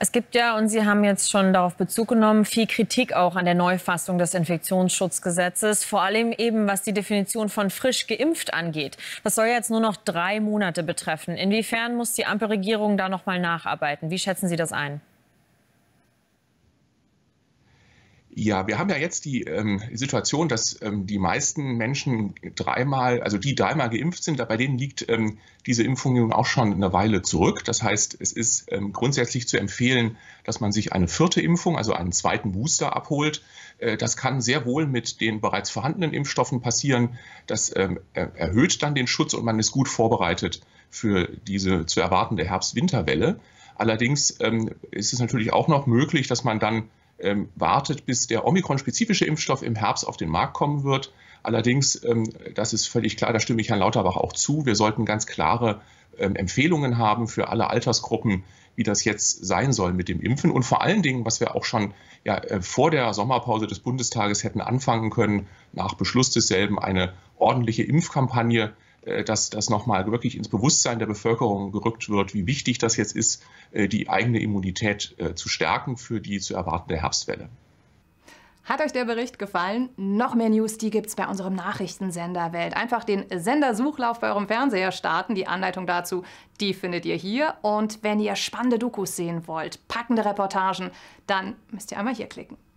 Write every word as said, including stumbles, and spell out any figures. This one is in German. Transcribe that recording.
Es gibt ja, und Sie haben jetzt schon darauf Bezug genommen, viel Kritik auch an der Neufassung des Infektionsschutzgesetzes, vor allem eben was die Definition von frisch geimpft angeht. Das soll jetzt nur noch drei Monate betreffen. Inwiefern muss die Ampelregierung da noch mal nacharbeiten? Wie schätzen Sie das ein? Ja, wir haben ja jetzt die ähm, Situation, dass ähm, die meisten Menschen dreimal, also die dreimal geimpft sind, bei denen liegt ähm, diese Impfung nun auch schon eine Weile zurück. Das heißt, es ist ähm, grundsätzlich zu empfehlen, dass man sich eine vierte Impfung, also einen zweiten Booster abholt. Äh, das kann sehr wohl mit den bereits vorhandenen Impfstoffen passieren. Das ähm, erhöht dann den Schutz und man ist gut vorbereitet für diese zu erwartende Herbst-Winterwelle. Allerdings ähm, ist es natürlich auch noch möglich, dass man dann Ähm, wartet, bis der Omikron-spezifische Impfstoff im Herbst auf den Markt kommen wird. Allerdings, ähm, das ist völlig klar, da stimme ich Herrn Lauterbach auch zu, wir sollten ganz klare ähm, Empfehlungen haben für alle Altersgruppen, wie das jetzt sein soll mit dem Impfen. Und vor allen Dingen, was wir auch schon ja, äh, vor der Sommerpause des Bundestages hätten anfangen können, nach Beschluss desselben eine ordentliche Impfkampagne, dass das nochmal wirklich ins Bewusstsein der Bevölkerung gerückt wird, wie wichtig das jetzt ist, die eigene Immunität zu stärken für die zu erwartende Herbstwelle. Hat euch der Bericht gefallen? Noch mehr News, die gibt's bei unserem Nachrichtensender Welt. Einfach den Sendersuchlauf bei eurem Fernseher starten. Die Anleitung dazu, die findet ihr hier. Und wenn ihr spannende Dokus sehen wollt, packende Reportagen, dann müsst ihr einmal hier klicken.